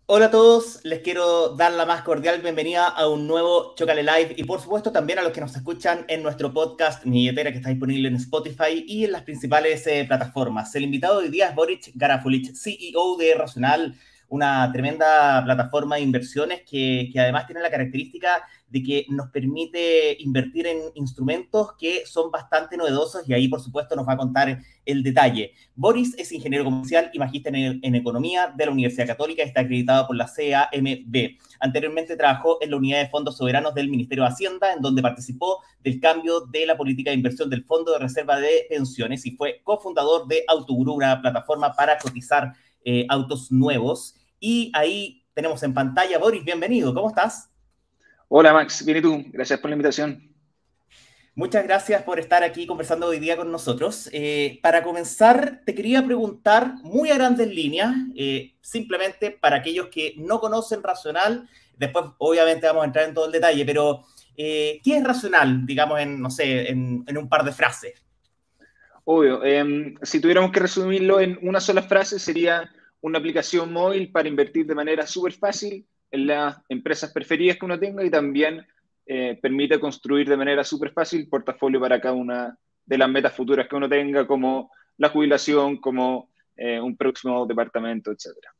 Hola a todos, les quiero dar la más cordial bienvenida a un nuevo Chocale Live y por supuesto también a los que nos escuchan en nuestro podcast Mi Billetera que está disponible en Spotify y en las principales plataformas. El invitado de hoy día es Boric Garafulich, CEO de Racional, una tremenda plataforma de inversiones que además tiene la característica de que nos permite invertir en instrumentos que son bastante novedosos y ahí por supuesto nos va a contar el detalle. Boris es ingeniero comercial y magíster en economía de la Universidad Católica y está acreditado por la CAMB. Anteriormente trabajó en la unidad de fondos soberanos del Ministerio de Hacienda, en donde participó del cambio de la política de inversión del Fondo de Reserva de Pensiones y fue cofundador de Autogurú, una plataforma para cotizar autos nuevos. Y ahí tenemos en pantalla, Boris, bienvenido, ¿cómo estás? Hola Max, bien y tú, gracias por la invitación. Muchas gracias por estar aquí conversando hoy día con nosotros. Para comenzar, te quería preguntar muy a grandes líneas, simplemente para aquellos que no conocen Racional, después obviamente vamos a entrar en todo el detalle, pero ¿qué es Racional, digamos, en, no sé, en un par de frases? Obvio, si tuviéramos que resumirlo en una sola frase, sería una aplicación móvil para invertir de manera súper fácil en las empresas preferidas que uno tenga y también permite construir de manera súper fácil portafolio para cada una de las metas futuras que uno tenga, como la jubilación, como un próximo departamento, etcétera.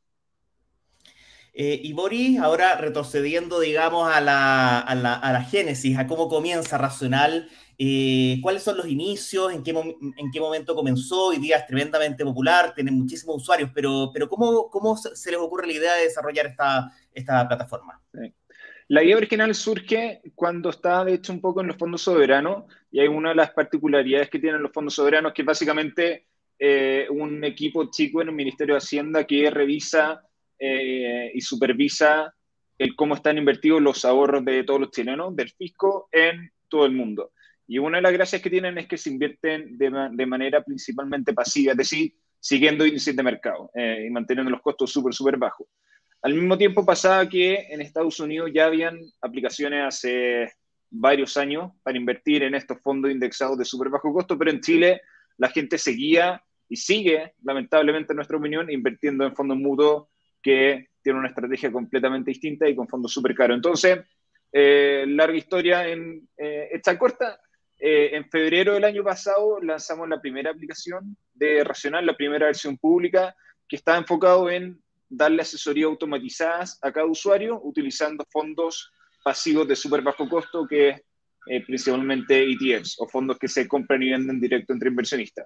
Y Boris, ahora retrocediendo, digamos, a la génesis, a cómo comienza Racional, cuáles son los inicios, en qué momento comenzó, hoy día es tremendamente popular, tiene muchísimos usuarios, pero ¿cómo se les ocurre la idea de desarrollar esta plataforma? Sí. La idea original surge cuando está, de hecho, un poco en los fondos soberanos, y hay una de las particularidades que tienen los fondos soberanos, que es básicamente un equipo chico en el Ministerio de Hacienda que revisa y supervisa el cómo están invertidos los ahorros de todos los chilenos, del fisco, en todo el mundo. Y una de las gracias que tienen es que se invierten de manera principalmente pasiva, es decir, siguiendo índices de mercado y manteniendo los costos súper, súper bajos. Al mismo tiempo pasaba que en Estados Unidos ya habían aplicaciones hace varios años para invertir en estos fondos indexados de súper bajo costo, pero en Chile la gente seguía y sigue, lamentablemente en nuestra opinión, invirtiendo en fondos mutuos que tienen una estrategia completamente distinta y con fondos súper caros. Entonces, larga historia en esta corta. En febrero del año pasado lanzamos la primera aplicación de Racional, la primera versión pública, que está enfocado en darle asesoría automatizadas a cada usuario utilizando fondos pasivos de súper bajo costo, que es principalmente ETFs o fondos que se compran y venden directo entre inversionistas.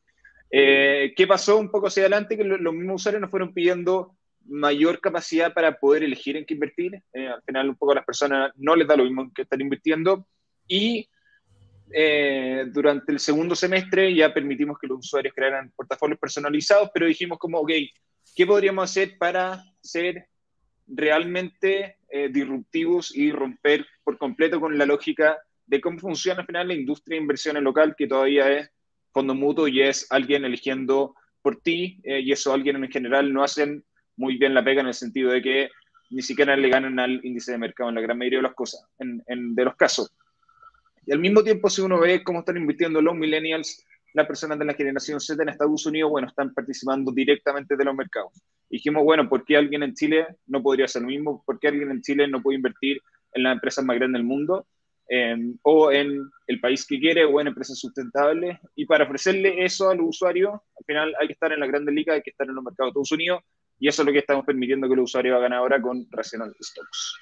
¿Qué pasó un poco hacia adelante? Que los mismos usuarios nos fueron pidiendo mayor capacidad para poder elegir en qué invertir. Al final, un poco a las personas no les da lo mismo en qué estar invirtiendo. Y durante el segundo semestre ya permitimos que los usuarios crearan portafolios personalizados, pero dijimos como, ok, ¿qué podríamos hacer para ser realmente disruptivos y romper por completo con la lógica de cómo funciona al final la industria de inversiones local, que todavía es fondo mutuo y es alguien eligiendo por ti, y eso alguien en general no hacen muy bien la pega en el sentido de que ni siquiera le ganan al índice de mercado en la gran mayoría de las cosas, de los casos. Y al mismo tiempo, si uno ve cómo están invirtiendo los millennials, las personas de la generación Z en Estados Unidos, bueno, están participando directamente de los mercados. Y dijimos, bueno, ¿por qué alguien en Chile no podría hacer lo mismo? ¿Por qué alguien en Chile no puede invertir en las empresas más grandes del mundo? O en el país que quiere, o en empresas sustentables. Y para ofrecerle eso a los usuarios, al final hay que estar en la grandes ligas, hay que estar en los mercados de Estados Unidos, y eso es lo que estamos permitiendo que los usuarios hagan ahora con Rational Stocks.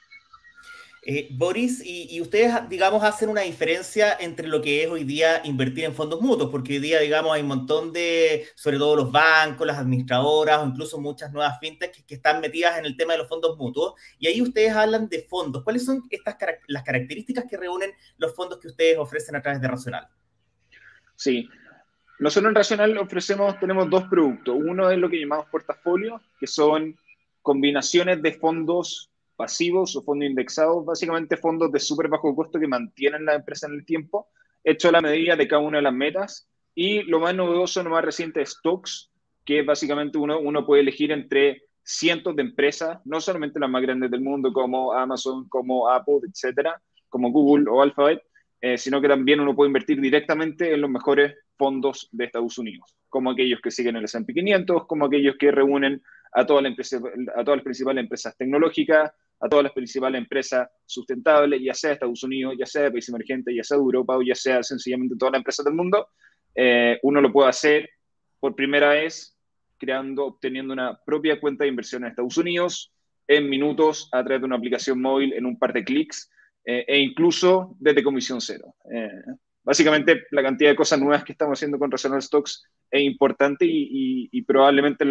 Boris, y ustedes, digamos, hacen una diferencia entre lo que es hoy día invertir en fondos mutuos, porque hoy día, digamos, hay un montón de, sobre todo los bancos, las administradoras o incluso muchas nuevas fintechs que están metidas en el tema de los fondos mutuos, y ahí ustedes hablan de fondos. ¿Cuáles son las características que reúnen los fondos que ustedes ofrecen a través de Racional? Sí, nosotros en Racional tenemos dos productos. Uno es lo que llamamos portafolio, que son combinaciones de fondos pasivos o fondos indexados, básicamente fondos de súper bajo costo que mantienen la empresa en el tiempo, hecho a la medida de cada una de las metas. Y lo más novedoso, lo más reciente es Stocks, que básicamente uno puede elegir entre cientos de empresas, no solamente las más grandes del mundo como Amazon, como Apple, etcétera, como Google o Alphabet, sino que también uno puede invertir directamente en los mejores fondos de Estados Unidos, como aquellos que siguen el S&P 500, como aquellos que reúnen a todas las principales empresas tecnológicas, a todas las principales empresas sustentables, ya sea de Estados Unidos, ya sea de países emergentes, ya sea de Europa o ya sea sencillamente todas las empresas del mundo. Uno lo puede hacer por primera vez obteniendo una propia cuenta de inversión en Estados Unidos en minutos a través de una aplicación móvil en un par de clics e incluso desde comisión cero. Básicamente, la cantidad de cosas nuevas que estamos haciendo con Rational Stocks es importante y probablemente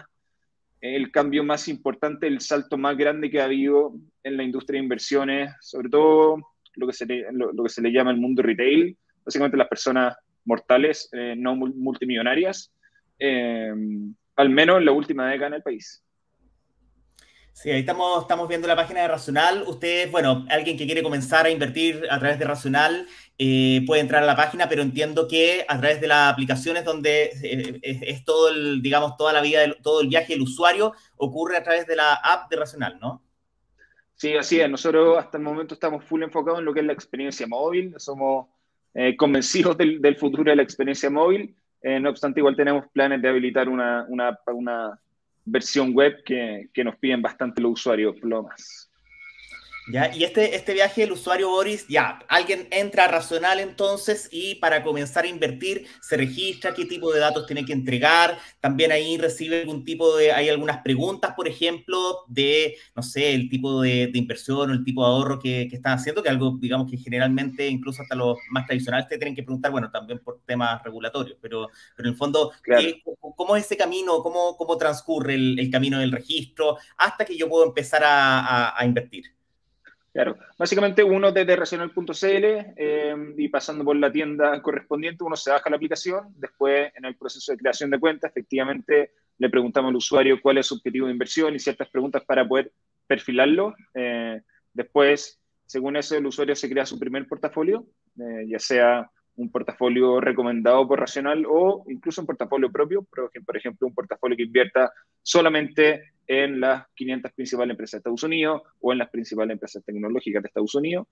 el cambio más importante, el salto más grande que ha habido en la industria de inversiones, sobre todo lo que se le llama el mundo retail, básicamente las personas mortales, no multimillonarias, al menos en la última década en el país. Sí, ahí estamos viendo la página de Racional. Usted, bueno, alguien que quiere comenzar a invertir a través de Racional puede entrar a la página, pero entiendo que a través de las aplicaciones donde es todo el, digamos, toda la vida, todo el viaje del usuario ocurre a través de la app de Racional, ¿no? Sí, así es. Nosotros hasta el momento estamos full enfocados en lo que es la experiencia móvil. Somos convencidos del futuro de la experiencia móvil. No obstante, igual tenemos planes de habilitar una versión web que nos piden bastante los usuarios, por lo más. ¿Ya? Y este viaje del usuario Boris, ya, alguien entra a Racional entonces y para comenzar a invertir se registra, qué tipo de datos tiene que entregar, también ahí recibe algún tipo de, hay algunas preguntas, por ejemplo, de, no sé, el tipo de inversión o el tipo de ahorro que están haciendo, que algo, digamos, que generalmente incluso hasta los más tradicionales te tienen que preguntar, bueno, también por temas regulatorios, pero en el fondo, Claro. ¿cómo es ese camino? ¿Cómo transcurre el camino del registro hasta que yo puedo empezar a invertir? Claro, básicamente uno desde racional.cl y pasando por la tienda correspondiente, uno se baja la aplicación, después en el proceso de creación de cuenta, efectivamente le preguntamos al usuario cuál es su objetivo de inversión y ciertas preguntas para poder perfilarlo. Después, según eso, el usuario se crea su primer portafolio, ya sea un portafolio recomendado por Racional o incluso un portafolio propio, por ejemplo, un portafolio que invierta solamente en las 500 principales empresas de Estados Unidos o en las principales empresas tecnológicas de Estados Unidos.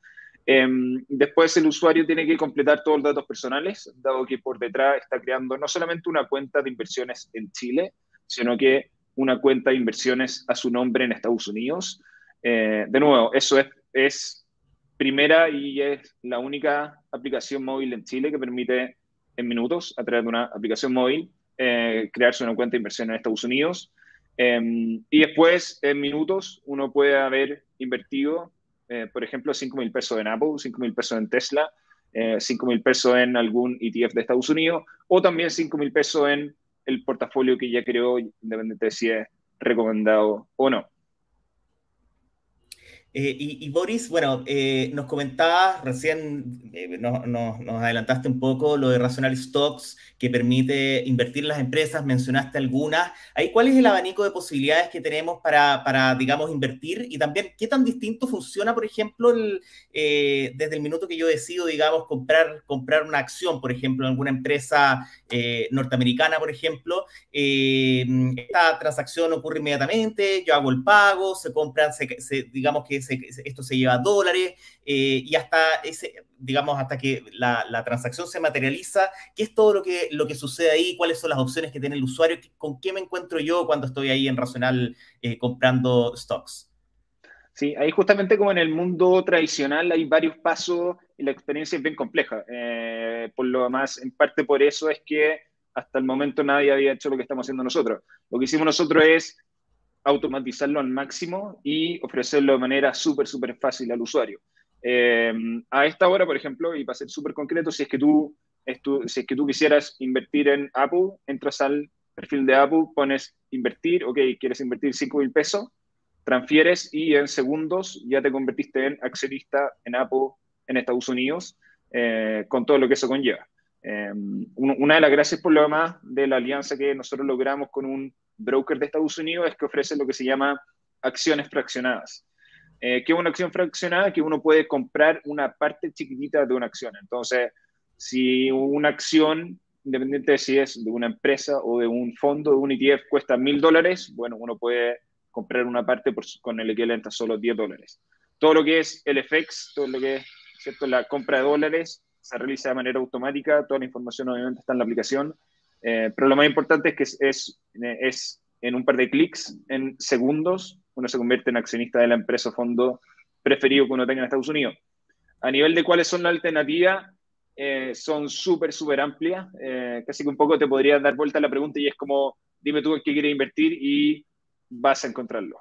Después el usuario tiene que completar todos los datos personales, dado que por detrás está creando no solamente una cuenta de inversiones en Chile, sino que una cuenta de inversiones a su nombre en Estados Unidos. De nuevo, eso es primera y es la única aplicación móvil en Chile que permite en minutos, a través de una aplicación móvil, crearse una cuenta de inversión en Estados Unidos. Y después, en minutos, uno puede haber invertido, por ejemplo, 5.000 pesos en Apple, 5.000 pesos en Tesla, 5.000 pesos en algún ETF de Estados Unidos, o también 5.000 pesos en el portafolio que ya creó, independiente de si es recomendado o no. Y Boris, bueno, nos comentabas recién, nos adelantaste un poco lo de Rational Stocks, que permite invertir en las empresas, mencionaste algunas. Ahí, ¿cuál es el abanico de posibilidades que tenemos digamos, invertir? Y también, ¿qué tan distinto funciona, por ejemplo, desde el minuto que yo decido, digamos, comprar una acción, por ejemplo, en alguna empresa norteamericana, por ejemplo? Esta transacción ocurre inmediatamente, yo hago el pago, se compran, digamos que esto se lleva a dólares y digamos, hasta que la transacción se materializa, ¿qué es todo lo que sucede ahí? ¿Cuáles son las opciones que tiene el usuario? ¿Con qué me encuentro yo cuando estoy ahí en Racional comprando stocks? Sí, ahí justamente como en el mundo tradicional hay varios pasos y la experiencia es bien compleja. Por lo demás, en parte por eso es que hasta el momento nadie había hecho lo que estamos haciendo nosotros. Lo que hicimos nosotros es automatizarlo al máximo y ofrecerlo de manera súper fácil al usuario. A esta hora, por ejemplo, y para ser súper concreto, si es que tú quisieras invertir en Apple, entras al perfil de Apple, pones invertir, ok, quieres invertir 5.000 pesos, transfieres y en segundos ya te convertiste en accionista en Apple en Estados Unidos, con todo lo que eso conlleva. Una de las gracias por lo demás de la alianza que nosotros logramos con un broker de Estados Unidos es que ofrece lo que se llama acciones fraccionadas. ¿Qué es una acción fraccionada? Que uno puede comprar una parte chiquitita de una acción. Entonces, si una acción, independiente de si es de una empresa o de un fondo, de un ETF, cuesta $1.000, bueno, uno puede comprar una parte con el equivalente a solo $10. Todo lo que es el FX, todo lo que es, ¿cierto?, la compra de dólares, se realiza de manera automática, toda la información obviamente está en la aplicación, pero lo más importante es que es en un par de clics, en segundos, uno se convierte en accionista de la empresa o fondo preferido que uno tenga en Estados Unidos. A nivel de cuáles son las alternativas, son súper amplias. Casi que un poco te podría dar vuelta a la pregunta y es como, dime tú en qué quieres invertir y vas a encontrarlo.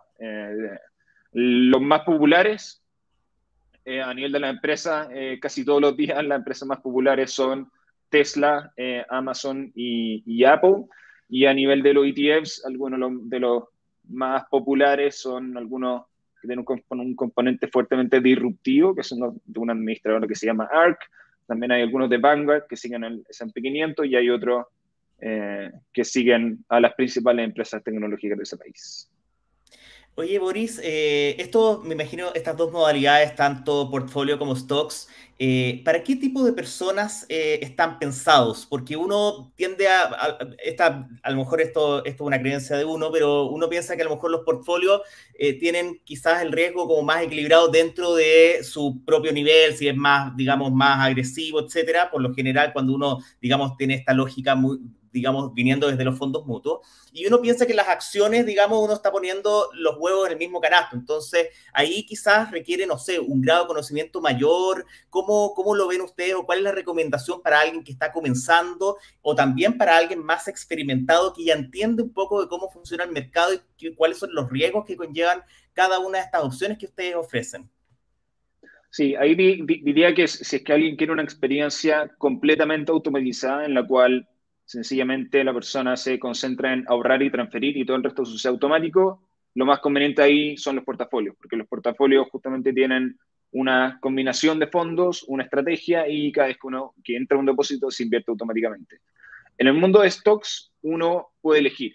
Los más populares, a nivel de la empresa, casi todos los días las empresas más populares son Tesla, Amazon y Apple. Y a nivel de los ETFs, algunos de los más populares son algunos que tienen un componente fuertemente disruptivo, que son los de un administrador que se llama ARK. También hay algunos de Vanguard que siguen el S&P 500 y hay otros que siguen a las principales empresas tecnológicas de ese país. Oye, Boris, esto me imagino, estas dos modalidades, tanto portfolio como stocks, ¿para qué tipo de personas están pensados? Porque uno tiende a lo mejor esto es una creencia de uno, pero uno piensa que a lo mejor los portfolios tienen quizás el riesgo como más equilibrado dentro de su propio nivel, si es más, digamos, más agresivo, etcétera. Por lo general, cuando uno, digamos, tiene esta lógica muy, digamos, viniendo desde los fondos mutuos, y uno piensa que las acciones, digamos, uno está poniendo los huevos en el mismo canasto. Entonces, ahí quizás requiere, no sé, un grado de conocimiento mayor. ¿Cómo lo ven ustedes o cuál es la recomendación para alguien que está comenzando o también para alguien más experimentado que ya entiende un poco de cómo funciona el mercado y cuáles son los riesgos que conllevan cada una de estas opciones que ustedes ofrecen? Sí, ahí diría que si es que alguien quiere una experiencia completamente automatizada en la cual sencillamente la persona se concentra en ahorrar y transferir y todo el resto sucede automático, lo más conveniente ahí son los portafolios, porque los portafolios justamente tienen una combinación de fondos, una estrategia y cada vez que entra un depósito se invierte automáticamente. En el mundo de stocks, uno puede elegir.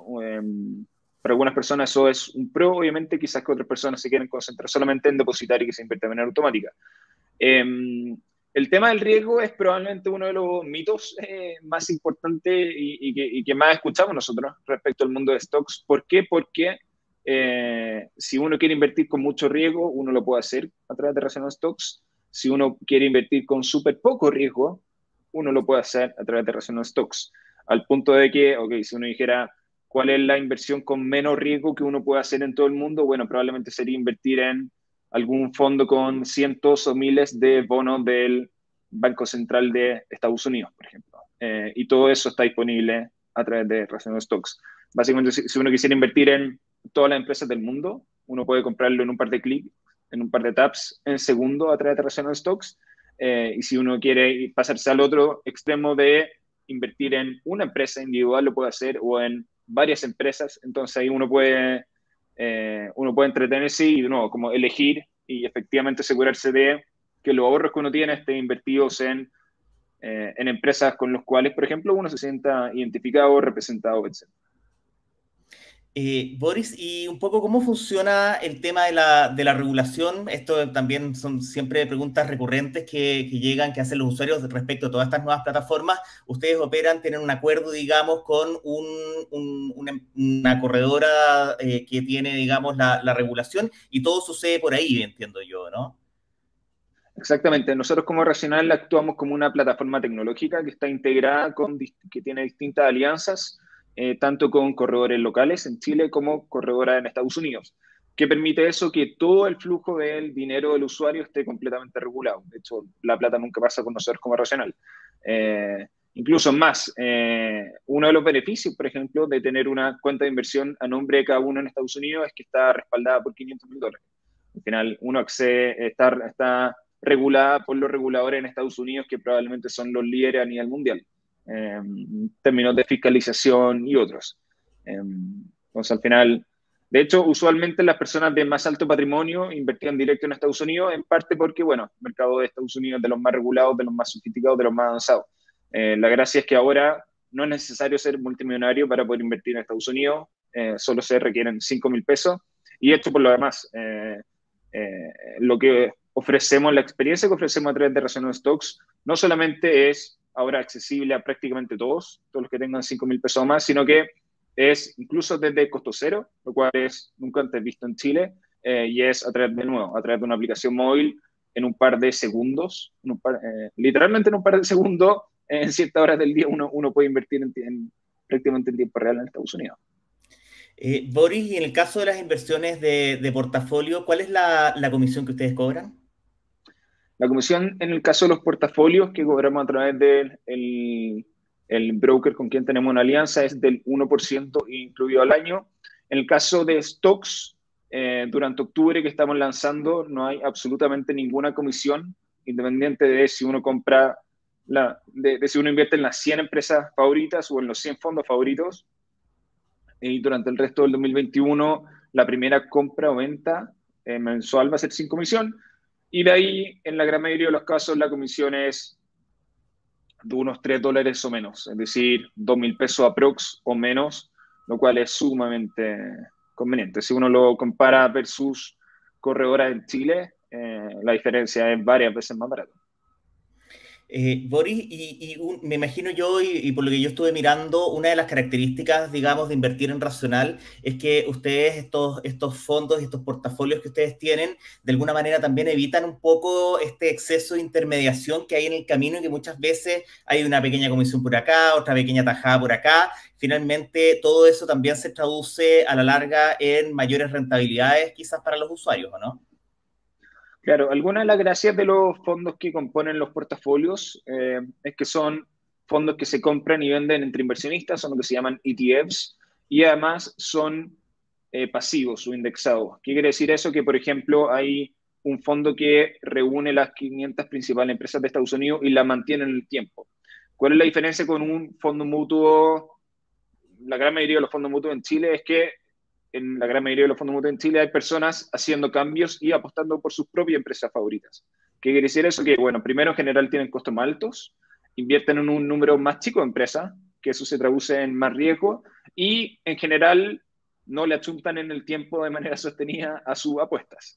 Para algunas personas eso es un pro, obviamente, quizás que otras personas se quieren concentrar solamente en depositar y que se invierta de manera automática. Eh, el tema del riesgo es probablemente uno de los mitos más importantes y que más escuchamos nosotros respecto al mundo de stocks. ¿Por qué? Porque si uno quiere invertir con mucho riesgo, uno lo puede hacer a través de Rational Stocks. Si uno quiere invertir con súper poco riesgo, uno lo puede hacer a través de Rational Stocks. Al punto de que, ok, si uno dijera cuál es la inversión con menos riesgo que uno puede hacer en todo el mundo, bueno, probablemente sería invertir en algún fondo con cientos o miles de bonos del Banco Central de Estados Unidos, por ejemplo. Y todo eso está disponible a través de Rational Stocks. Básicamente, si uno quisiera invertir en todas las empresas del mundo, uno puede comprarlo en un par de clics, en un par de taps, en segundo a través de Rational Stocks. Y si uno quiere pasarse al otro extremo de invertir en una empresa individual, lo puede hacer, o en varias empresas. Entonces ahí uno puede entretenerse y, de nuevo, como elegir y efectivamente asegurarse de que los ahorros que uno tiene estén invertidos en empresas con los cuales, por ejemplo, uno se sienta identificado, representado, etc. Boris, y un poco cómo funciona el tema de la regulación. Esto también son siempre preguntas recurrentes que llegan, que hacen los usuarios respecto a todas estas nuevas plataformas. Ustedes operan, tienen un acuerdo, digamos, con una corredora que tiene, digamos, la regulación y todo sucede por ahí, entiendo yo, ¿no? Exactamente. Nosotros como Racional actuamos como una plataforma tecnológica que está integrada que tiene distintas alianzas, tanto con corredores locales en Chile como corredoras en Estados Unidos. ¿Qué permite eso? Que todo el flujo del dinero del usuario esté completamente regulado. De hecho, la plata nunca pasa con nosotros como Racional. Incluso más, uno de los beneficios, por ejemplo, de tener una cuenta de inversión a nombre de cada uno en Estados Unidos es que está respaldada por $500,000. Al final, uno accede, está regulada por los reguladores en Estados Unidos, que probablemente son los líderes a nivel mundial, en términos de fiscalización y otros. Entonces, al final, de hecho, usualmente las personas de más alto patrimonio invertían directo en Estados Unidos, en parte porque, bueno, el mercado de Estados Unidos es de los más regulados, de los más sofisticados, de los más avanzados. La gracia es que ahora no es necesario ser multimillonario para poder invertir en Estados Unidos, solo se requieren 5.000 pesos. Y esto por lo demás, lo que ofrecemos, la experiencia que ofrecemos a través de Rational Stocks, no solamente es ahora accesible a prácticamente todos los que tengan 5.000 pesos o más, sino que es incluso desde costo cero, lo cual es nunca antes visto en Chile, y es a través a través de una aplicación móvil en un par de segundos, literalmente en un par de segundos, en ciertas horas del día uno puede invertir prácticamente en tiempo real en Estados Unidos. Boris, y en el caso de las inversiones de portafolio, ¿cuál es la comisión que ustedes cobran? La comisión en el caso de los portafolios que cobramos a través del el broker con quien tenemos una alianza es del 1% incluido al año. En el caso de stocks, durante octubre que estamos lanzando, no hay absolutamente ninguna comisión, independiente de si uno compra, de si uno invierte en las 100 empresas favoritas o en los 100 fondos favoritos. Y durante el resto del 2021, la primera compra o venta mensual va a ser sin comisión. Y de ahí, en la gran mayoría de los casos, la comisión es de unos $3 o menos, es decir, 2.000 pesos aprox o menos, lo cual es sumamente conveniente. Si uno lo compara versus corredoras en Chile, la diferencia es varias veces más barata. Boris, me imagino yo, y por lo que yo estuve mirando, una de las características, digamos, de invertir en Racional es que ustedes, estos fondos y estos portafolios que ustedes tienen, de alguna manera también evitan un poco este exceso de intermediación que hay en el camino y que muchas veces hay una pequeña comisión por acá, otra pequeña tajada por acá. Finalmente, todo eso también se traduce a la larga en mayores rentabilidades quizás para los usuarios, ¿o no? Claro, algunas de las gracias de los fondos que componen los portafolios es que son fondos que se compran y venden entre inversionistas, son lo que se llaman ETFs, y además son pasivos o indexados. ¿Qué quiere decir eso? Que, por ejemplo, hay un fondo que reúne las 500 principales empresas de Estados Unidos y la mantiene en el tiempo. ¿Cuál es la diferencia con un fondo mutuo? La gran mayoría de los fondos mutuos en Chile es que en la gran mayoría de los fondos mutuos en Chile hay personas haciendo cambios y apostando por sus propias empresas favoritas. ¿Qué quiere decir eso? Que, bueno, primero en general tienen costos más altos, invierten en un número más chico de empresas, que eso se traduce en más riesgo, y en general no le achuntan en el tiempo de manera sostenida a sus apuestas.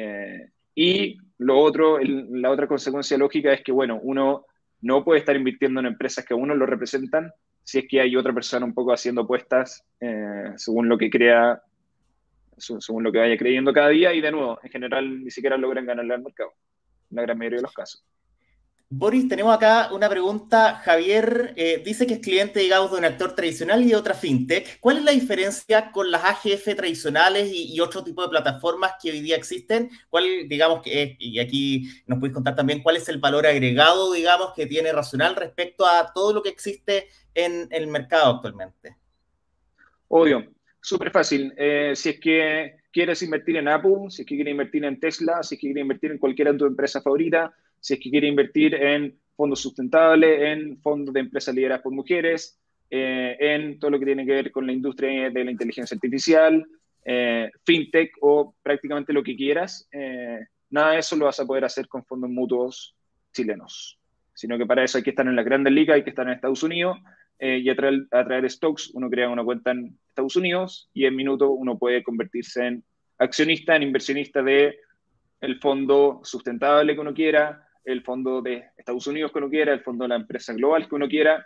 Y lo otro, la otra consecuencia lógica es que, bueno, uno no puede estar invirtiendo en empresas que a uno lo representan si es que hay otra persona un poco haciendo apuestas según lo que crea, según lo que vaya creyendo cada día, y de nuevo, en general ni siquiera logran ganarle al mercado, en la gran mayoría de los casos. Boris, tenemos acá una pregunta. Javier dice que es cliente, digamos, de un actor tradicional y de otra fintech. ¿Cuál es la diferencia con las AGF tradicionales y otro tipo de plataformas que hoy día existen? ¿Cuál, digamos, que es, y aquí nos puedes contar también cuál es el valor agregado, digamos, que tiene Racional respecto a todo lo que existe en el mercado actualmente? Obvio, súper fácil. Si es que quieres invertir en Apple, si es que quieres invertir en Tesla, si es que quieres invertir en cualquiera de tu empresa favorita, si es que quieres invertir en fondos sustentables, en fondos de empresas lideradas por mujeres, en todo lo que tiene que ver con la industria de la inteligencia artificial, fintech o prácticamente lo que quieras, nada de eso lo vas a poder hacer con fondos mutuos chilenos, sino que para eso hay que estar en las grandes ligas, hay que estar en Estados Unidos y a traer stocks, uno crea una cuenta en Estados Unidos y en minuto uno puede convertirse en accionista, en inversionista de el fondo sustentable que uno quiera, el fondo de Estados Unidos que uno quiera, el fondo de la empresa global que uno quiera,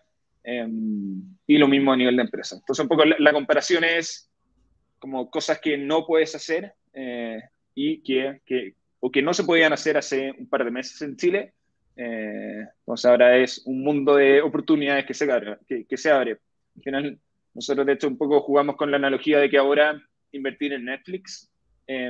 y lo mismo a nivel de empresa. Entonces, un poco la comparación es como cosas que no puedes hacer y o que no se podían hacer hace un par de meses en Chile. Entonces ahora es un mundo de oportunidades que se abre. Al final, nosotros de hecho un poco jugamos con la analogía de que ahora invertir en Netflix eh,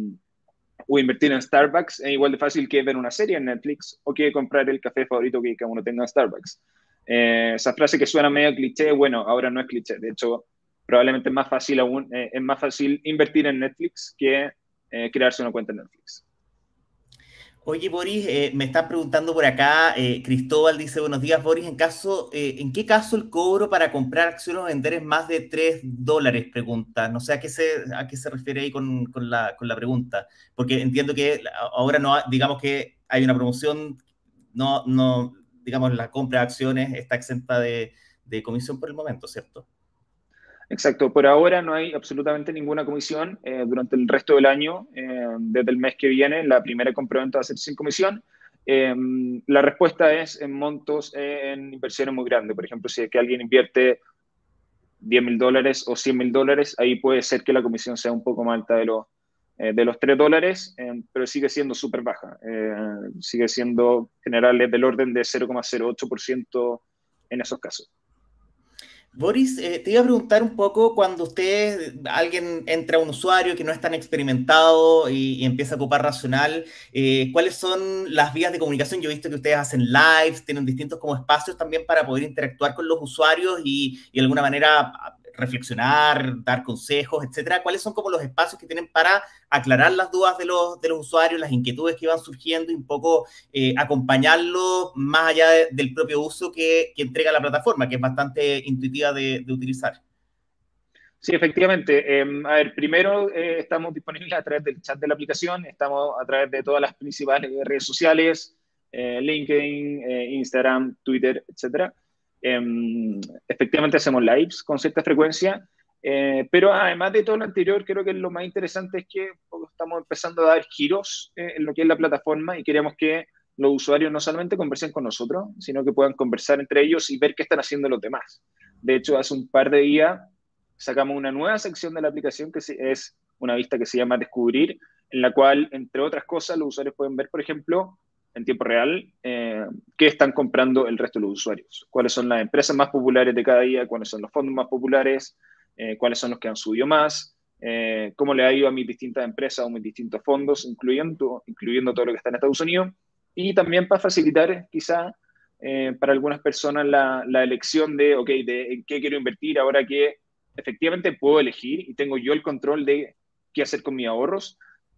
o invertir en Starbucks es igual de fácil que ver una serie en Netflix o que comprar el café favorito que cada uno tenga en Starbucks. Esa frase que suena medio cliché, bueno, ahora no es cliché. De hecho, probablemente es más fácil aún, es más fácil invertir en Netflix que crearse una cuenta en Netflix. Oye, Boris, me están preguntando por acá, Cristóbal dice, buenos días, Boris, ¿en qué caso el cobro para comprar acciones o vender es más de $3? Pregunta. No sé a qué se refiere ahí con la pregunta, porque entiendo que ahora no, digamos que hay una promoción, no, digamos, la compra de acciones está exenta de comisión por el momento, ¿cierto? Exacto, por ahora no hay absolutamente ninguna comisión. Durante el resto del año, desde el mes que viene, la primera compra-venta va a ser sin comisión. La respuesta es en montos en inversiones muy grandes. Por ejemplo, si es que alguien invierte $10.000 o $100.000, ahí puede ser que la comisión sea un poco más alta de los $3, pero sigue siendo súper baja. Sigue siendo general del orden de 0,08% en esos casos. Boris, te iba a preguntar un poco cuando alguien entra a un usuario que no es tan experimentado y empieza a ocupar Racional, ¿cuáles son las vías de comunicación? Yo he visto que ustedes hacen lives, tienen distintos como espacios también para poder interactuar con los usuarios y de alguna manera reflexionar, dar consejos, etcétera. ¿Cuáles son como los espacios que tienen para aclarar las dudas de los usuarios, las inquietudes que van surgiendo y un poco acompañarlo más allá del propio uso que entrega la plataforma, que es bastante intuitiva de utilizar? Sí, efectivamente. A ver, primero estamos disponibles a través del chat de la aplicación, estamos a través de todas las principales redes sociales, LinkedIn, Instagram, Twitter, etcétera. Efectivamente hacemos lives con cierta frecuencia, pero además de todo lo anterior, creo que lo más interesante es que estamos empezando a dar giros en lo que es la plataforma y queremos que los usuarios no solamente conversen con nosotros, sino que puedan conversar entre ellos y ver qué están haciendo los demás. De hecho, hace un par de días sacamos una nueva sección de la aplicación que es una vista que se llama Descubrir, en la cual, entre otras cosas, los usuarios pueden ver, por ejemplo, en tiempo real, qué están comprando el resto de los usuarios, cuáles son las empresas más populares de cada día, cuáles son los fondos más populares, cuáles son los que han subido más, cómo le ha ido a mis distintas empresas o mis distintos fondos, incluyendo todo lo que está en Estados Unidos, y también para facilitar quizá para algunas personas la elección de, ok, de en qué quiero invertir ahora que efectivamente puedo elegir y tengo yo el control de qué hacer con mis ahorros.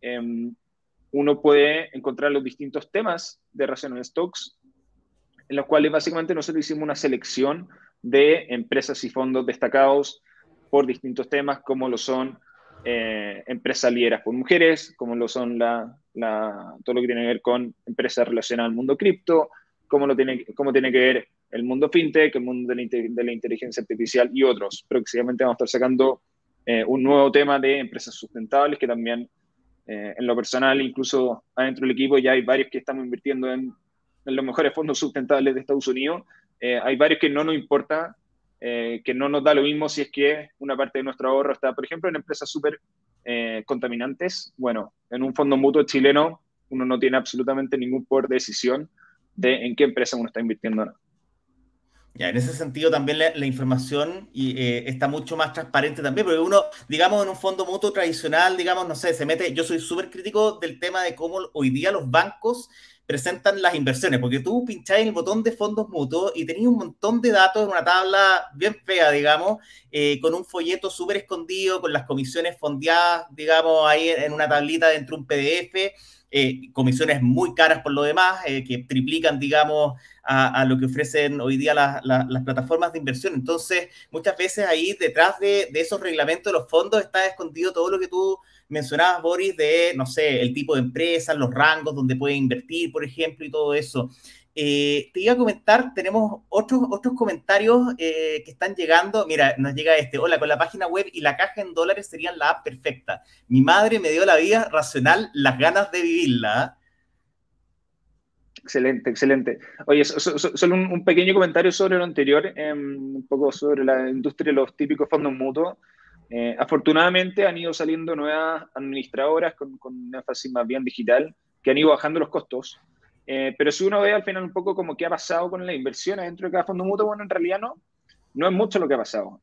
Uno puede encontrar los distintos temas de Rational Stocks, en los cuales básicamente nosotros hicimos una selección de empresas y fondos destacados por distintos temas, como lo son empresas lideradas por mujeres, como lo son todo lo que tiene que ver con empresas relacionadas al mundo cripto, cómo tiene que ver el mundo fintech, el mundo de la inteligencia artificial y otros. Próximamente vamos a estar sacando un nuevo tema de empresas sustentables que también en lo personal, incluso adentro del equipo ya hay varios que estamos invirtiendo en los mejores fondos sustentables de Estados Unidos. Hay varios que no nos importa, que no nos da lo mismo si es que una parte de nuestro ahorro está, por ejemplo, en empresas súper contaminantes. Bueno, en un fondo mutuo chileno uno no tiene absolutamente ningún poder de decisión de en qué empresa uno está invirtiendo o no. Ya, en ese sentido también la información está mucho más transparente también, porque uno, digamos, en un fondo mutuo tradicional, digamos, no sé, se mete, yo soy súper crítico del tema de cómo hoy día los bancos presentan las inversiones, porque tú pincháis en el botón de fondos mutuos y tenías un montón de datos en una tabla bien fea, digamos, con un folleto súper escondido, con las comisiones fondeadas, digamos, ahí en una tablita dentro de un PDF, comisiones muy caras por lo demás, que triplican, digamos, a lo que ofrecen hoy día las plataformas de inversión. Entonces, muchas veces ahí detrás de esos reglamentos de los fondos está escondido todo lo que tú mencionabas, Boris, de, no sé, el tipo de empresas, los rangos donde puede invertir, por ejemplo, y todo eso. Te iba a comentar, tenemos otros comentarios que están llegando. Mira, nos llega este. Hola, con la página web y la caja en dólares serían la app perfecta. Mi madre me dio la vida racional, las ganas de vivirla. Excelente, excelente. Oye, solo un pequeño comentario sobre lo anterior, un poco sobre la industria de los típicos fondos mutuos. Afortunadamente han ido saliendo nuevas administradoras con énfasis más bien digital, que han ido bajando los costos. Pero si uno ve al final un poco como qué ha pasado con la inversión dentro de cada fondo mutuo, bueno, en realidad no es mucho lo que ha pasado.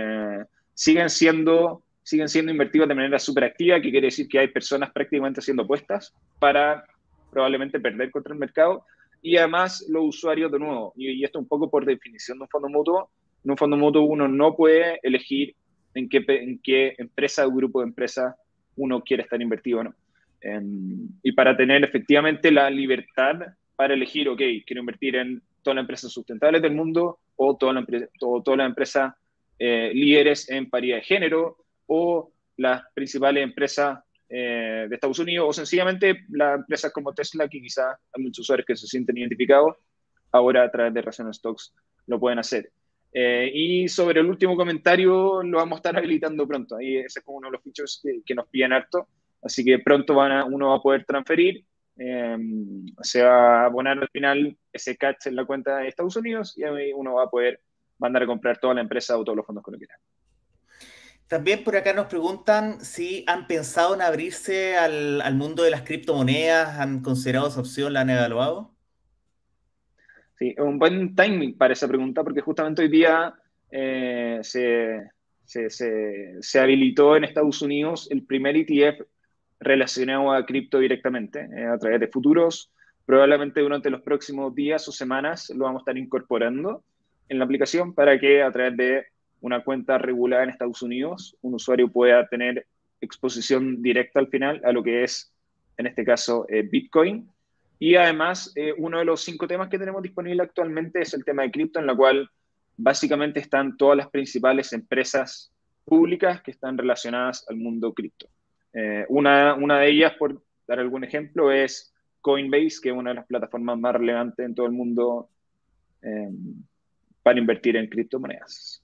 Siguen siendo invertidos de manera súper activa, que quiere decir que hay personas prácticamente haciendo apuestas para probablemente perder contra el mercado. Y además los usuarios, de nuevo, y esto un poco por definición de un fondo mutuo, en un fondo mutuo uno no puede elegir en qué empresa o grupo de empresas uno quiere estar invertido o no. Y para tener efectivamente la libertad para elegir, ok, quiero invertir en todas las empresas sustentables del mundo o todas las empresas líderes en paridad de género o las principales empresas de Estados Unidos o sencillamente las empresas como Tesla, que quizá hay muchos usuarios que se sienten identificados, ahora a través de Rational Stocks lo pueden hacer. Y sobre el último comentario, lo vamos a estar habilitando pronto. Ahí ese es como uno de los features que nos piden harto. Así que pronto uno va a poder transferir, se va a abonar al final ese catch en la cuenta de Estados Unidos y ahí uno va a poder mandar a comprar toda la empresa o todos los fondos que uno quiera. También por acá nos preguntan si han pensado en abrirse al mundo de las criptomonedas, han considerado esa opción, la han evaluado. Sí, un buen timing para esa pregunta porque justamente hoy día se habilitó en Estados Unidos el primer ETF relacionado a cripto directamente, a través de futuros. Probablemente durante los próximos días o semanas lo vamos a estar incorporando en la aplicación para que a través de una cuenta regulada en Estados Unidos un usuario pueda tener exposición directa al final a lo que es, en este caso, Bitcoin. Y además, uno de los 5 temas que tenemos disponible actualmente es el tema de cripto, en la cual básicamente están todas las principales empresas públicas que están relacionadas al mundo cripto. Una de ellas, por dar algún ejemplo, es Coinbase, que es una de las plataformas más relevantes en todo el mundo eh, para invertir en criptomonedas.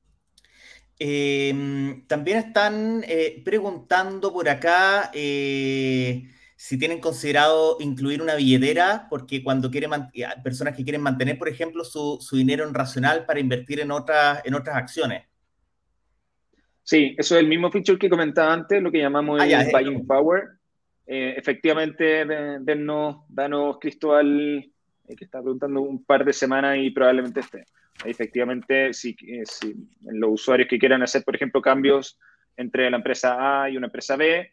También están preguntando por acá si tienen considerado incluir una billetera, porque cuando quieren personas que quieren mantener, por ejemplo, su dinero en racional para invertir en otras acciones. Sí, eso es el mismo feature que comentaba antes, lo que llamamos Ah, ya, el es lo buying mismo. power. Efectivamente, danos Cristóbal, que está preguntando un par de semanas y probablemente esté. Efectivamente, si los usuarios que quieran hacer, por ejemplo, cambios entre la empresa A y una empresa B,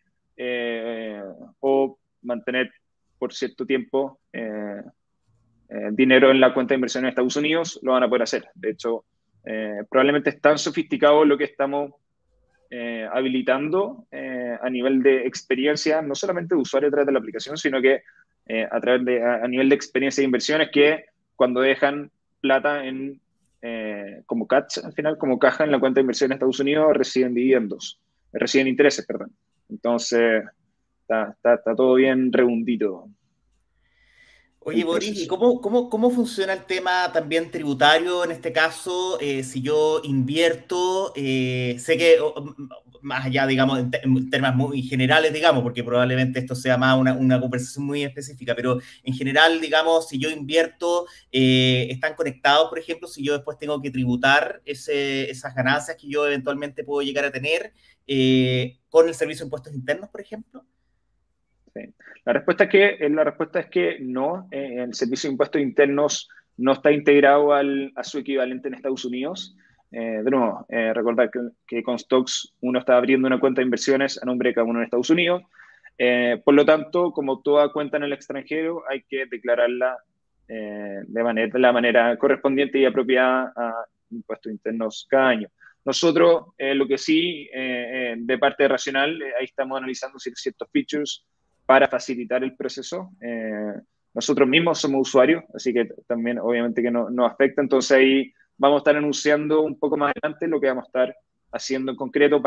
o mantener por cierto tiempo dinero en la cuenta de inversión en Estados Unidos, lo van a poder hacer. De hecho, probablemente es tan sofisticado lo que estamos habilitando a nivel de experiencia, no solamente de usuario a través de la aplicación, sino que a nivel de experiencia de inversiones que cuando dejan plata como catch, al final, como caja en la cuenta de inversión en Estados Unidos, reciben intereses, perdón. Entonces, está todo bien redondito Oye, el Boris, ¿y proceso. cómo funciona el tema también tributario en este caso? Si yo invierto, sé que más allá, digamos, en términos muy generales, digamos, porque probablemente esto sea más una conversación muy específica, pero en general, digamos, si yo invierto, están conectados, por ejemplo, si yo después tengo que tributar esas ganancias que yo eventualmente puedo llegar a tener con el servicio de impuestos internos, por ejemplo. Sí. La respuesta es que no, el Servicio de Impuestos Internos no está integrado a su equivalente en Estados Unidos. De nuevo, recordar que con Stocks uno está abriendo una cuenta de inversiones a nombre de cada uno en Estados Unidos. Por lo tanto, como toda cuenta en el extranjero, hay que declararla de la manera correspondiente y apropiada a impuestos internos cada año. Nosotros, lo que sí, de parte de Racional, ahí estamos analizando ciertos features para facilitar el proceso. Nosotros mismos somos usuarios, así que también obviamente que nos afecta. Entonces ahí vamos a estar anunciando un poco más adelante lo que vamos a estar haciendo en concreto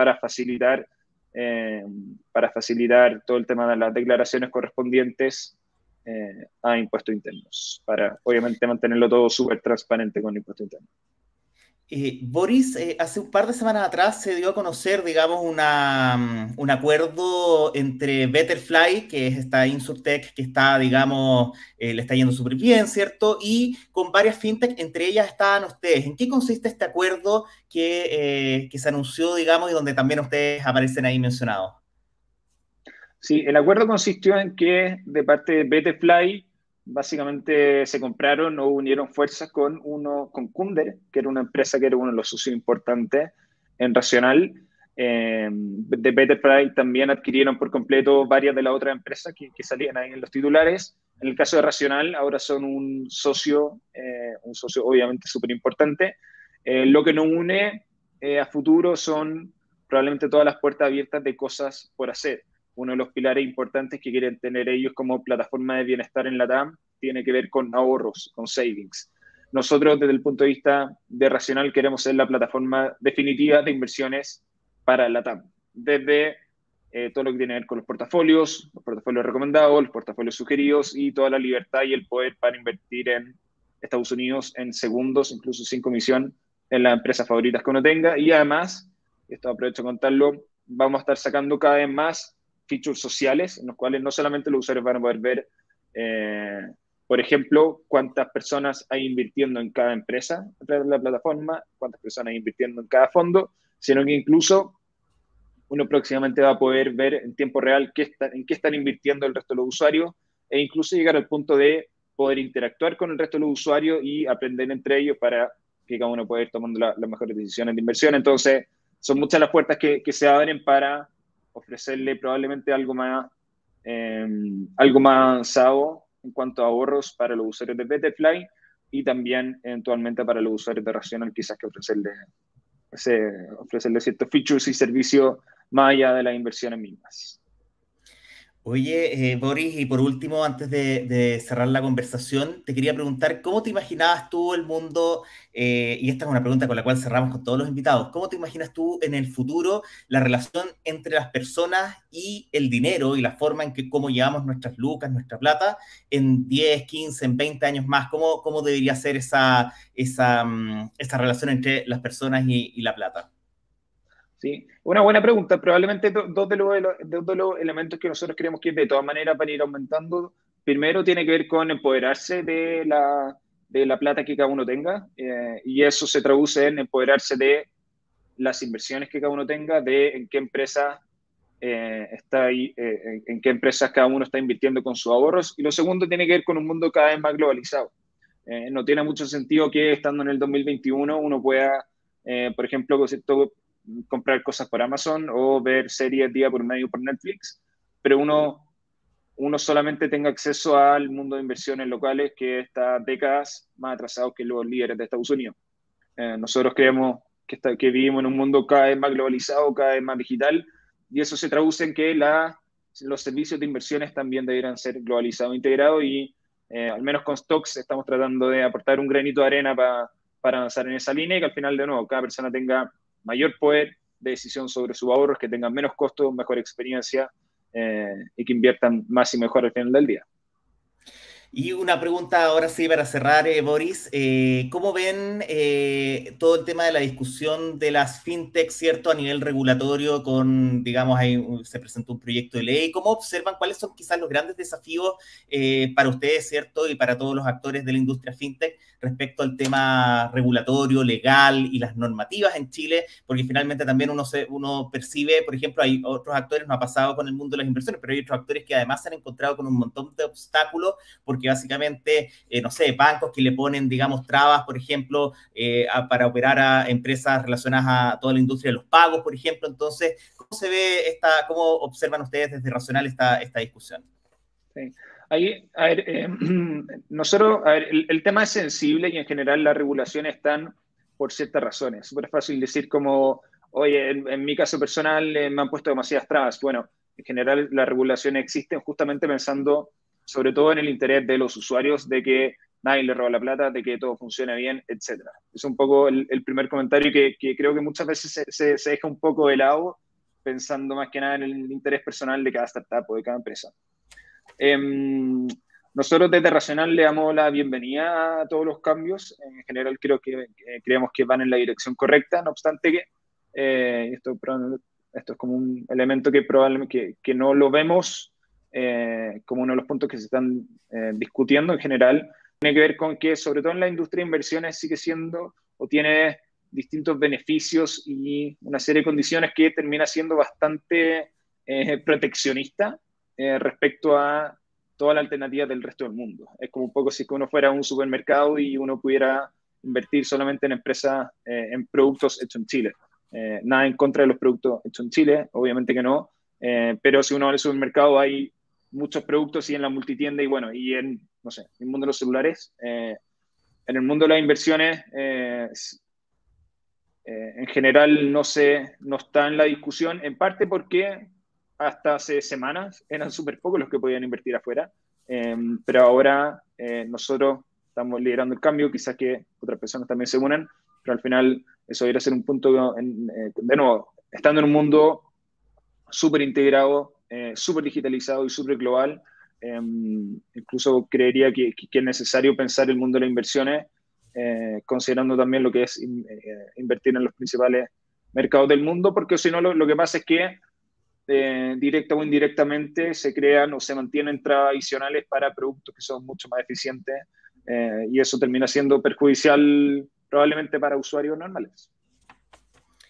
para facilitar todo el tema de las declaraciones correspondientes a impuestos internos, para obviamente mantenerlo todo súper transparente con impuestos internos. Boris, hace un par de semanas atrás se dio a conocer, digamos, un acuerdo entre Betterfly, que es esta InsurTech que está, digamos, le está yendo súper bien, ¿cierto? Y con varias fintech, entre ellas estaban ustedes. ¿En qué consiste este acuerdo que se anunció, digamos, y donde también ustedes aparecen ahí mencionados? Sí, el acuerdo consistió en que de parte de Betterfly básicamente se compraron o unieron fuerzas con Kunder, que era una empresa que era uno de los socios importantes en Racional. De Betterfly también adquirieron por completo varias de las otras empresas que salían ahí en los titulares. En el caso de Racional, ahora son un socio obviamente súper importante. Lo que nos une a futuro son probablemente todas las puertas abiertas de cosas por hacer. Uno de los pilares importantes que quieren tener ellos como plataforma de bienestar en la TAM tiene que ver con ahorros, con savings. Nosotros, desde el punto de vista de Racional, queremos ser la plataforma definitiva de inversiones para la TAM. Desde todo lo que tiene que ver con los portafolios recomendados, los portafolios sugeridos y toda la libertad y el poder para invertir en Estados Unidos en segundos, incluso sin comisión, en las empresas favoritas que uno tenga. Y además, esto aprovecho de contarlo, vamos a estar sacando cada vez más features sociales, en los cuales no solamente los usuarios van a poder ver, eh, por ejemplo, cuántas personas hay invirtiendo en cada empresa a través de la plataforma, cuántas personas hay invirtiendo en cada fondo, sino que incluso uno próximamente va a poder ver en tiempo real en qué están invirtiendo el resto de los usuarios e incluso llegar al punto de poder interactuar con el resto de los usuarios y aprender entre ellos para que cada uno puede ir tomando las mejores decisiones de inversión. Entonces, son muchas las puertas que se abren para ofrecerle probablemente algo más avanzado en cuanto a ahorros para los usuarios de Betterfly y también eventualmente para los usuarios de Rational, quizás que ofrecerle ciertos features y servicios más allá de las inversiones mismas. Oye, Boris, y por último, antes de cerrar la conversación, te quería preguntar, ¿cómo te imaginabas tú el mundo? Y esta es una pregunta con la cual cerramos con todos los invitados. ¿Cómo te imaginas tú en el futuro la relación entre las personas y el dinero y la forma en que cómo llevamos nuestras lucas, nuestra plata, en 10, 15, en 20 años más? ¿Cómo debería ser esa relación entre las personas y la plata? ¿Sí? Una buena pregunta. Probablemente dos de los elementos que nosotros creemos que de todas maneras van a ir aumentando. Primero tiene que ver con empoderarse de la plata que cada uno tenga, y eso se traduce en empoderarse de las inversiones que cada uno tenga, de en qué empresa está ahí, en qué empresas cada uno está invirtiendo con sus ahorros. Y lo segundo tiene que ver con un mundo cada vez más globalizado. No tiene mucho sentido que estando en el 2021 uno pueda, por ejemplo, comprar cosas por Amazon o ver series día por medio por Netflix, pero uno solamente tenga acceso al mundo de inversiones locales que está décadas más atrasado que los líderes de Estados Unidos. Nosotros creemos que vivimos en un mundo cada vez más globalizado, cada vez más digital, y eso se traduce en que los servicios de inversiones también deberían ser globalizados e integrados, y al menos con Stocks estamos tratando de aportar un granito de arena para avanzar en esa línea y que al final, de nuevo, cada persona tenga mayor poder de decisión sobre sus ahorros, que tengan menos costos, mejor experiencia, y que inviertan más y mejor al final del día. Y una pregunta ahora sí para cerrar, Boris. ¿Cómo ven todo el tema de la discusión de las fintech, cierto, a nivel regulatorio con, digamos, ahí se presentó un proyecto de ley? ¿Cómo observan cuáles son quizás los grandes desafíos para ustedes, cierto, y para todos los actores de la industria fintech respecto al tema regulatorio, legal y las normativas en Chile? Porque finalmente también uno percibe, por ejemplo, hay otros actores, no ha pasado con el mundo de las inversiones, pero hay otros actores que además se han encontrado con un montón de obstáculos porque básicamente, no sé, bancos que le ponen, digamos, trabas, por ejemplo, para operar a empresas relacionadas a toda la industria de los pagos, por ejemplo. Entonces, ¿cómo se ve cómo observan ustedes desde Racional esta discusión? Sí. Ahí, a ver, nosotros, a ver, el tema es sensible y en general las regulaciones están por ciertas razones. Es súper fácil decir como, oye, en mi caso personal me han puesto demasiadas trabas. Bueno, en general las regulaciones existen justamente pensando sobre todo en el interés de los usuarios, de que nadie le roba la plata, de que todo funcione bien, etcétera. Es un poco el primer comentario que creo que muchas veces se deja un poco de lado, pensando más que nada en el interés personal de cada startup o de cada empresa. Eh, Nosotros desde Racional le damos la bienvenida a todos los cambios. En general creemos que van en la dirección correcta, no obstante que esto es como un elemento que probablemente que no lo vemos como uno de los puntos que se están discutiendo en general. Tiene que ver con que, sobre todo en la industria de inversiones, sigue siendo o tiene distintos beneficios y una serie de condiciones que termina siendo bastante proteccionista respecto a toda la alternativa del resto del mundo. Es como un poco si uno fuera a un supermercado y uno pudiera invertir solamente en empresas, en productos hechos en Chile. Nada en contra de los productos hechos en Chile, obviamente que no, pero si uno va al supermercado hay muchos productos y en la multitienda y bueno, y en, no sé, en el mundo de los celulares, en el mundo de las inversiones, en general no está en la discusión, en parte porque hasta hace semanas eran súper pocos los que podían invertir afuera, pero ahora nosotros estamos liderando el cambio, quizás que otras personas también se unan, pero al final eso debería ser un punto, de nuevo, estando en un mundo súper integrado, súper digitalizado y súper global, incluso creería que es necesario pensar el mundo de las inversiones, considerando también lo que es invertir en los principales mercados del mundo, porque si no lo que pasa es que directa o indirectamente se crean o se mantienen trabas adicionales para productos que son mucho más eficientes, y eso termina siendo perjudicial probablemente para usuarios normales.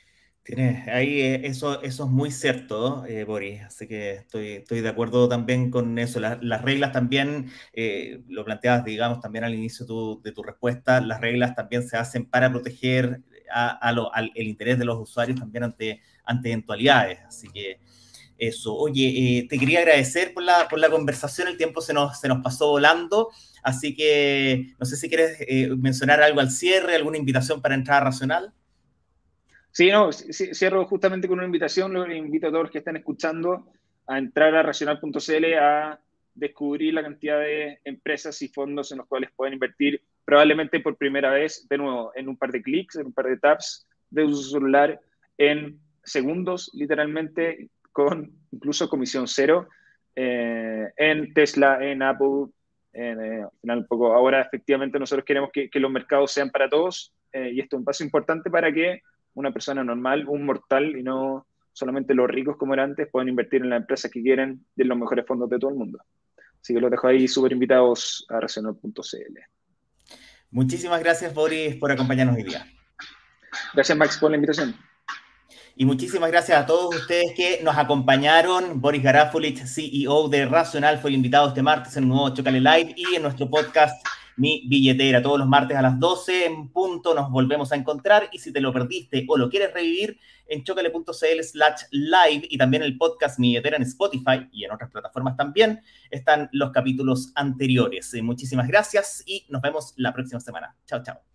Tienes ahí, eso es muy cierto, Boris, así que estoy de acuerdo también con eso. Las reglas también, lo planteabas, digamos, también al inicio de tu respuesta, las reglas también se hacen para proteger el interés de los usuarios también ante eventualidades, así que eso. Oye, te quería agradecer por la conversación, el tiempo se nos pasó volando, así que no sé si quieres mencionar algo al cierre, alguna invitación para Entrada Racional. Sí, no, cierro justamente con una invitación. Los invito a todos los que están escuchando a entrar a racional.cl a descubrir la cantidad de empresas y fondos en los cuales pueden invertir probablemente por primera vez, de nuevo, en un par de clics, en un par de taps de su celular, en segundos, literalmente, con incluso comisión cero, en Tesla, en Apple. Al final, un poco, ahora efectivamente nosotros queremos que los mercados sean para todos, y esto es un paso importante para que una persona normal, un mortal, y no solamente los ricos como era antes, pueden invertir en las empresas que quieren y en los mejores fondos de todo el mundo. Así que los dejo ahí súper invitados a racional.cl. Muchísimas gracias, Boris, por acompañarnos hoy día. Gracias, Max, por la invitación. Y muchísimas gracias a todos ustedes que nos acompañaron. Boris Garafulich, CEO de Racional, fue el invitado este martes en un nuevo Chocale Live y en nuestro podcast Mi Billetera. Todos los martes a las 12 en punto nos volvemos a encontrar. Y si te lo perdiste o lo quieres revivir, en chocale.cl/live y también el podcast Mi Billetera en Spotify y en otras plataformas también están los capítulos anteriores. Muchísimas gracias y nos vemos la próxima semana. Chao, chao.